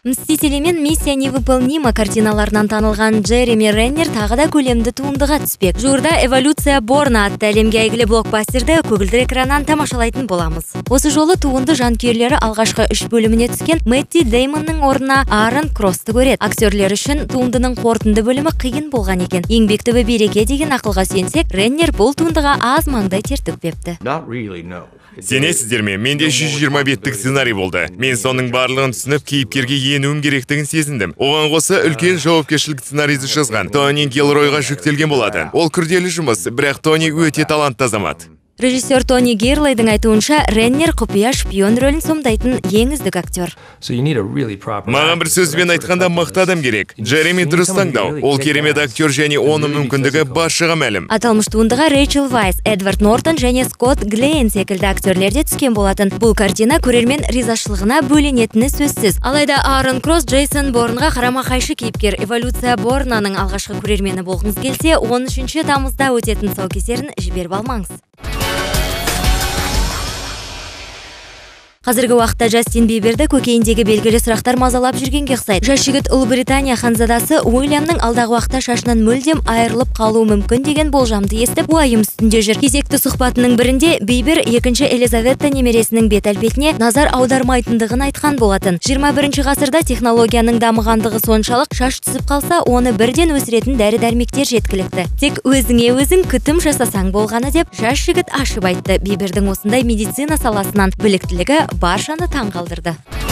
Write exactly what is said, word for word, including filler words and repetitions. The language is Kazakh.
Мстители мен миссия невыполнима картиналарынан танылған Джереми Реннер тағы да көлемді туындыға түспек. Жуырда «Эволюция Борна» атты әлемге әйгілі блокбастерді көгілдір экраннан тамашалайтын боламыз. Осы жолы туынды жанкүйерлері алғашқы үш бөліміне түскен Мэтти Деймонның орнына Аарон Кроссты көреді. Актерлер үшін туындының қорытынды бөлімі қиын болған екен. Еңбек түбі береке деген ақылға сүйенсек, Реннер бұл туындыға аз маңдай тер төкпепті. Сенесіздер ме? Менде жүз жиырма беттік сценарий болды. Мен соның барлығын түсініп, кейіпкерге енуім керектігін сезіндім. Оған қоса үлкен жауапкершілік сценарийді жазған Тони Гилройға жүктелген болады. Ол күрделі жұмыс, бірақ Тони өте талантты азамат. Режиссер Тони Гирлайдың айтуынша, Реннер құпия шпион рөлін сомдайтын ең үздік актер. Маған бір сөзбен айтқанда мықты адам керек. Джереми дұрыс таңдау. Ол керемет актер және оның мүмкіндігі баршаға мәлім. Аталмыш туындыға Рэйчел Вайс, Эдвард Нортон және Скотт Глейн секілді актерлер де түскен болатын. Бұл картина көрермен ризашылығына бөленетіні сөзсіз. Алайда Аарон Кросс Джейсон Борнға қарама-қайшы кейіпкер. «Эволюция Борнаның» алғашқы көрермені болғыңыз келсе, он үшінші тамызда өтетін тұсаукесерін жіберіп алмаңыз. Қазіргі уақытта Джастин Биберді көкейіндегі белгілі сұрақтар мазалап жүргенге ұқсайды. Жас жігіт Ұлыбритания ханзадасы Уильямның алдағы уақытта шашынан мүлдем айырылып қалуы мүмкін деген болжамды естіп, уайым үстінде жүр. Кезекті сұхбатының бірінде Бибер екінші Елизавета немересінің бет-әлпетіне назар аудармайтындығын айтқан болатын. жиырма бірінші ғасырда технологияның дамығандығы соншалық, шаш түсіп қалса, оны бірден өсіретін дәрі-дәрмектер жеткілікті. Тек өзіңе өзің күтім жасасаң болғаны деп жас жігіт ашып айтты. Бибердің осындай медицина саласынан біліктілігі баршаны таң қалдырды.